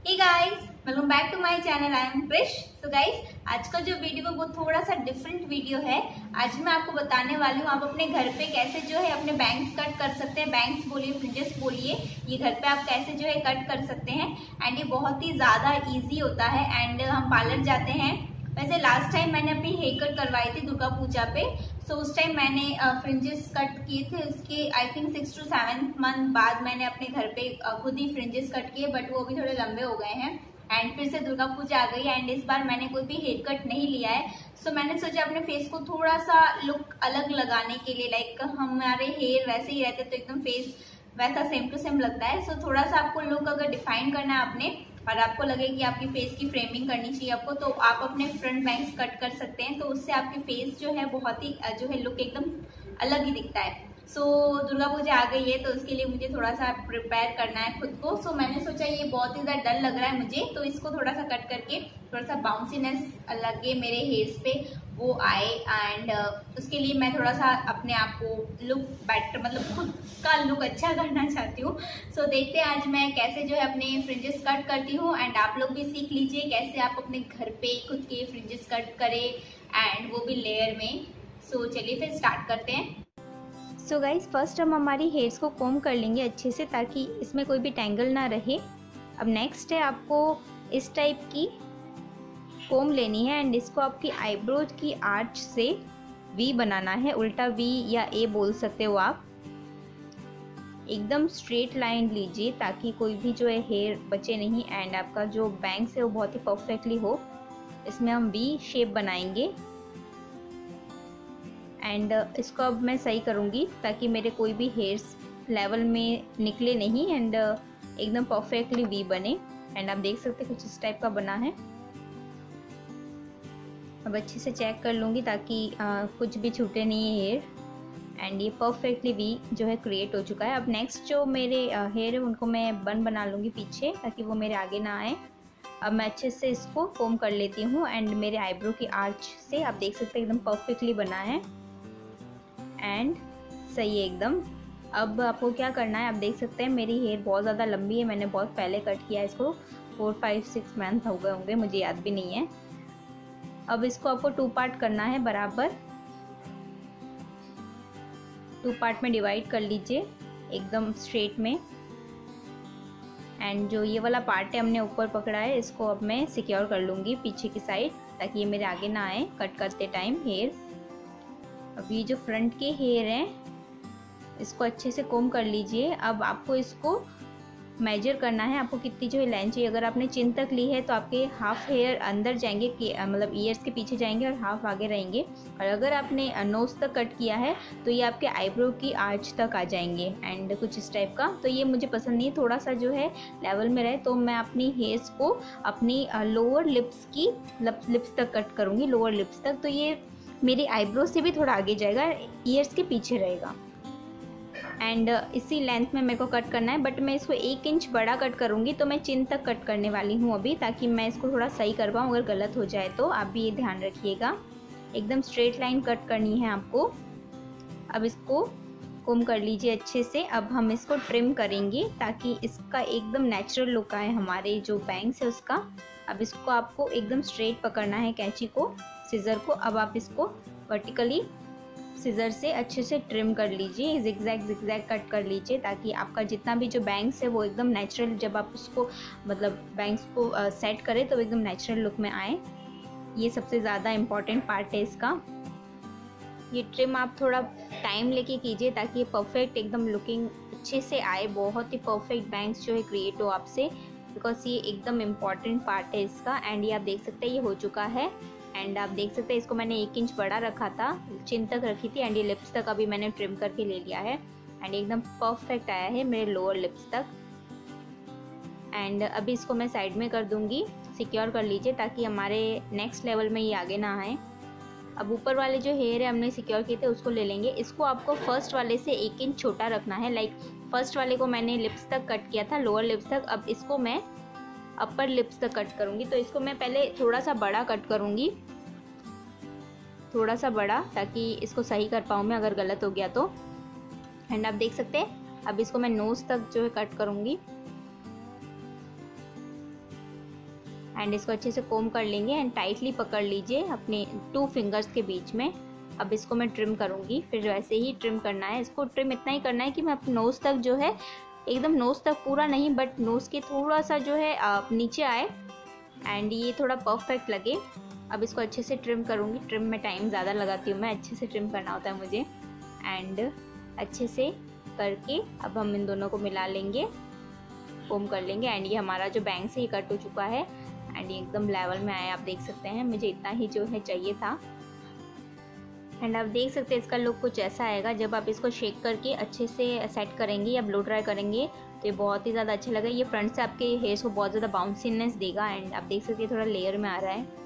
Hey guys, welcome back to my channel. I am Krish. तो guys, आज का जो वीडियो है वो थोड़ा सा डिफरेंट वीडियो है। आज मैं आपको बताने वाली हूँ आप अपने घर पे कैसे जो है अपने बैंग्स कट कर सकते हैं। बैंग्स बोलिए, फ्रिंजेस बोलिए, ये घर पे आप कैसे जो है कट कर सकते हैं। एंड ये बहुत ही ज्यादा इजी होता है। एंड हम पार्लर जाते हैं। वैसे लास्ट टाइम मैंने अपनी हेयर कट करवाई थी दुर्गा पूजा पे। सो उस टाइम मैंने फ्रिंजेस कट किए थे। उसके आई थिंक 6 to 7 मंथ बाद मैंने अपने घर पे खुद ही फ्रिंजेस कट किए, बट वो अभी थोड़े लंबे हो गए हैं। एंड फिर से दुर्गा पूजा आ गई एंड इस बार मैंने कोई भी हेयर कट नहीं लिया है। सो मैंने सोचा अपने फेस को थोड़ा सा लुक अलग लगाने के लिए, लाइक हमारे हेयर वैसे ही रहते तो एकदम फेस वैसा सेम टू सेम लगता है। सो थोड़ा सा आपको लुक अगर डिफाइन करना है अपने, और आपको लगे कि आपकी फेस की फ्रेमिंग करनी चाहिए आपको, तो आप अपने फ्रंट बैंग्स कट कर सकते हैं। तो उससे आपकी फेस जो है बहुत ही जो है लुक एकदम अलग ही दिखता है। सो दुर्गा पूजा आ गई है तो उसके लिए मुझे थोड़ा सा प्रिपेयर करना है खुद को। सो मैंने सोचा ये बहुत ही ज्यादा डल लग रहा है मुझे, तो इसको थोड़ा सा कट करके थोड़ा सा बाउंसीनेस लगे मेरे हेयर्स पे वो आए। एंड उसके लिए मैं थोड़ा सा अपने आप को लुक बेटर, मतलब खुद का लुक अच्छा करना चाहती हूँ। सो देखते हैं आज मैं कैसे जो है अपने फ्रिंजेस कट करती हूँ। एंड आप लोग भी सीख लीजिए कैसे आप अपने घर पे खुद के फ्रिंजेस कट करें, एंड वो भी लेयर में। सो चलिए फिर स्टार्ट करते हैं। सो गाइज, फर्स्ट हम हमारी हेयर्स को कोम कर लेंगे अच्छे से ताकि इसमें कोई भी टैंगल ना रहे। अब नेक्स्ट है आपको इस टाइप की कोम लेनी है एंड इसको आपकी आईब्रोज की आर्च से वी बनाना है, उल्टा वी या ए बोल सकते हो आप। एकदम स्ट्रेट लाइन लीजिए ताकि कोई भी जो है हेयर बचे नहीं एंड आपका जो बैंग्स है वो बहुत ही परफेक्टली हो। इसमें हम वी शेप बनाएंगे एंड इसको अब मैं सही करूँगी ताकि मेरे कोई भी हेयर्स लेवल में निकले नहीं एंड एकदम परफेक्टली वी बने। एंड आप देख सकते हैं कुछ इस टाइप का बना है। अब अच्छे से चेक कर लूँगी ताकि कुछ भी छूटे नहीं है हेयर। एंड ये परफेक्टली वी जो है क्रिएट हो चुका है। अब नेक्स्ट जो मेरे हेयर है उनको मैं बन बना लूँगी पीछे ताकि वो मेरे आगे ना आए। अब मैं अच्छे से इसको कोम कर लेती हूँ एंड मेरे आईब्रो की आर्च से आप देख सकते हैं एकदम परफेक्टली बना है एंड सही है एकदम। अब आपको क्या करना है, आप देख सकते हैं मेरी हेयर बहुत ज़्यादा लंबी है। मैंने बहुत पहले कट किया है इसको, 4, 5, 6 मंथ हो गए होंगे, मुझे याद भी नहीं है। अब इसको आपको 2 पार्ट करना है, बराबर 2 पार्ट में डिवाइड कर लीजिए एकदम स्ट्रेट में। एंड जो ये वाला पार्ट है हमने ऊपर पकड़ा है, इसको अब मैं सिक्योर कर लूँगी पीछे की साइड ताकि ये मेरे आगे ना आए कट करते टाइम हेयर। अब ये जो फ्रंट के हेयर हैं इसको अच्छे से कोम कर लीजिए। अब आपको इसको मेजर करना है, आपको कितनी जो है लेंथ चाहिए। अगर आपने चिन तक ली है तो आपके हाफ हेयर अंदर जाएंगे, मतलब ईयर्स के पीछे जाएंगे और हाफ आगे रहेंगे। और अगर आपने नोज तक कट किया है तो ये आपके आईब्रो की आर्च तक आ जाएंगे एंड कुछ इस टाइप का। तो ये मुझे पसंद नहीं है, थोड़ा सा जो है लेवल में रहे। तो मैं अपनी हेयर्स को अपनी लोअर लिप्स तक कट करूँगी, लोअर लिप्स तक। तो ये मेरी आईब्रो से भी थोड़ा आगे जाएगा, ईयर्स के पीछे रहेगा। एंड इसी लेंथ में मेरे को कट करना है, बट मैं इसको 1 इंच बड़ा कट करूँगी। तो मैं चिन तक कट करने वाली हूँ अभी, ताकि मैं इसको थोड़ा सही कर पाऊँ। अगर गलत हो जाए तो आप भी ये ध्यान रखिएगा। एकदम स्ट्रेट लाइन कट करनी है आपको। अब इसको कोम कर लीजिए अच्छे से। अब हम इसको ट्रिम करेंगे ताकि इसका एकदम नेचुरल लुक आए हमारे जो बैंग्स है उसका। अब इसको आपको एकदम स्ट्रेट पकड़ना है कैंची को, सीजर को। अब आप इसको वर्टिकली सीजर से अच्छे से ट्रिम कर लीजिए, जिगजैग कट कर लीजिए ताकि आपका जितना भी जो बैंग्स है वो एकदम नेचुरल, जब आप उसको मतलब बैंग्स को सेट करें तो एकदम नेचुरल लुक में आए। ये सबसे ज़्यादा इम्पॉर्टेंट पार्ट है इसका। ये ट्रिम आप थोड़ा टाइम लेके कीजिए ताकि ये परफेक्ट एकदम लुकिंग अच्छे से आए, बहुत ही परफेक्ट बैंग्स जो है क्रिएट हो आपसे, बिकॉज ये एकदम इम्पॉर्टेंट पार्ट है इसका। एंड ये आप देख सकते हैं ये हो चुका है। एंड आप देख सकते हैं इसको मैंने 1 इंच बड़ा रखा था, चिन तक रखी थी, एंड ये लिप्स तक अभी मैंने ट्रिम करके ले लिया है। एंड एकदम परफेक्ट आया है मेरे लोअर लिप्स तक। एंड अभी इसको मैं साइड में कर दूंगी, सिक्योर कर लीजिए ताकि हमारे नेक्स्ट लेवल में ये आगे ना आए। अब ऊपर वाले जो हेयर है हमने सिक्योर किए थे उसको ले लेंगे। इसको आपको फर्स्ट वाले से 1 इंच छोटा रखना है। लाइक फर्स्ट वाले को मैंने लिप्स तक कट किया था, लोअर लिप्स तक। अब इसको मैं अपर लिप्स तक कट करूँगी। तो इसको मैं पहले थोड़ा सा बड़ा कट करूँगी, थोड़ा सा बड़ा, ताकि इसको सही कर पाऊँ मैं अगर गलत हो गया तो। एंड आप देख सकते हैं अब इसको मैं नोज़ तक जो है कट करूँगी। एंड इसको अच्छे से कोम कर लेंगे एंड टाइटली पकड़ लीजिए अपने 2 फिंगर्स के बीच में। अब इसको मैं ट्रिम करूँगी, फिर वैसे ही ट्रिम करना है। इसको ट्रिम इतना ही करना है कि मैं अपने नोज़ तक जो है, एकदम नोज़ तक पूरा नहीं बट नोज़ के थोड़ा सा जो है नीचे आए एंड ये थोड़ा परफेक्ट लगे। अब इसको अच्छे से ट्रिम करूँगी। ट्रिम में टाइम ज़्यादा लगाती हूँ मैं, अच्छे से ट्रिम करना होता है मुझे। एंड अच्छे से करके अब हम इन दोनों को मिला लेंगे, कोम कर लेंगे। एंड ये हमारा जो बैंग से ही कट हो चुका है एंड ये एकदम लेवल में आया, आप देख सकते हैं। मुझे इतना ही जो है चाहिए था। एंड आप देख सकते हैं इसका लुक कुछ ऐसा आएगा जब आप इसको शेक करके अच्छे से सेट करेंगे या ब्लो ड्राई करेंगे तो ये बहुत ही ज़्यादा अच्छा लगेगा। ये फ्रंट से आपके हेयर्स को बहुत ज़्यादा बाउंसीनेस देगा एंड आप देख सकते हैं थोड़ा लेयर में आ रहा है।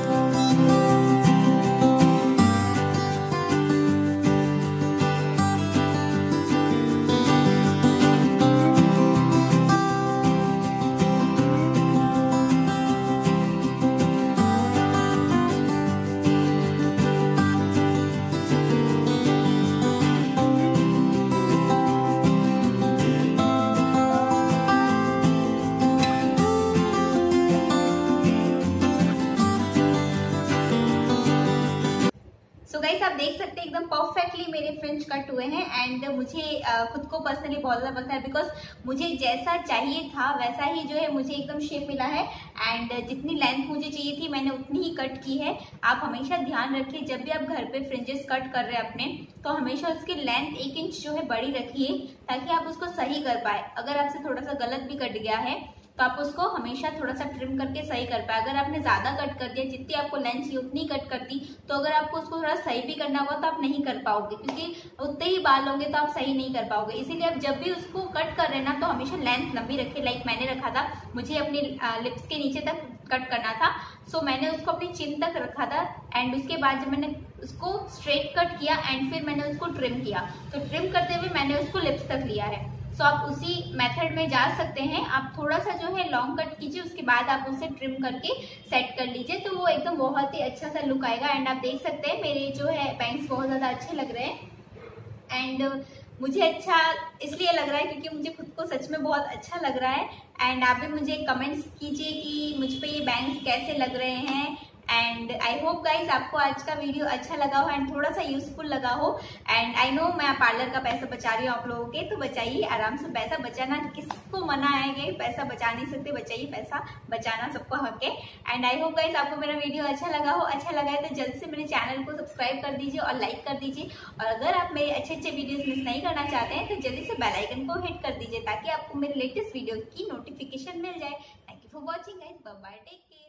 सो गाइस आप देख सकते हैं एकदम परफेक्टली मेरे फ्रिंज कट हुए हैं एंड मुझे खुद को पर्सनली बहुत ज़्यादा पसंद है बिकॉज मुझे जैसा चाहिए था वैसा ही जो है मुझे एकदम शेप मिला है एंड जितनी लेंथ मुझे चाहिए थी मैंने उतनी ही कट की है। आप हमेशा ध्यान रखिए जब भी आप घर पे फ्रिंजेस कट कर रहे हैं अपने, तो हमेशा उसकी लेंथ 1 इंच जो है बड़ी रखिए ताकि आप उसको सही कर पाए। अगर आपसे थोड़ा सा गलत भी कट गया है तो आप उसको हमेशा थोड़ा सा ट्रिम करके सही कर पाए। अगर आपने ज्यादा कट कर दिया, जितनी आपको लेंथ चाहिए उतनी कट कर दी, तो अगर आपको उसको थोड़ा सही भी करना होगा तो आप नहीं कर पाओगे क्योंकि उतने ही बाल होंगे तो आप सही नहीं कर पाओगे। इसीलिए आप जब भी उसको कट कर रहे हैं ना तो हमेशा लेंथ लंबी रखिए। लाइक मैंने रखा था, मुझे अपनी लिप्स के नीचे तक कट करना था, सो मैंने उसको अपनी चिन तक रखा था एंड उसके बाद जब मैंने उसको स्ट्रेट कट किया एंड फिर मैंने उसको ट्रिम किया, तो ट्रिम करते हुए मैंने उसको लिप्स तक लिया है। सो आप उसी मेथड में जा सकते हैं। आप थोड़ा सा जो है लॉन्ग कट कीजिए, उसके बाद आप उसे ट्रिम करके सेट कर लीजिए तो वो एकदम बहुत ही अच्छा सा लुक आएगा। एंड आप देख सकते हैं मेरे जो है बैंग्स बहुत ज़्यादा अच्छे लग रहे हैं एंड मुझे अच्छा इसलिए लग रहा है क्योंकि मुझे खुद को सच में बहुत अच्छा लग रहा है। एंड आप भी मुझे कमेंट्स कीजिए कि मुझ पे ये बैंग्स कैसे लग रहे हैं। एंड आई होप गाइज आपको आज का वीडियो अच्छा लगा हो एंड थोड़ा सा यूजफुल लगा हो। एंड आई नो मैं पार्लर का पैसा बचा रही हूँ आप लोगों के, तो बचाइए आराम से। पैसा बचाना किसको मना है, पैसा बचा नहीं सकते, बचाइए, पैसा बचाना सबको हक है। एंड आई होप गाइज आपको मेरा वीडियो अच्छा लगा हो। अच्छा लगा है तो जल्द से मेरे चैनल को सब्सक्राइब कर दीजिए और लाइक कर दीजिए। और अगर आप मेरे अच्छे अच्छे वीडियोज मिस नहीं करना चाहते हैं तो जल्दी से बेल आइकन को हिट कर दीजिए ताकि आपको मेरे लेटेस्ट वीडियो की नोटिफिकेशन मिल जाए। Thank you for watching guys, bye bye, take care.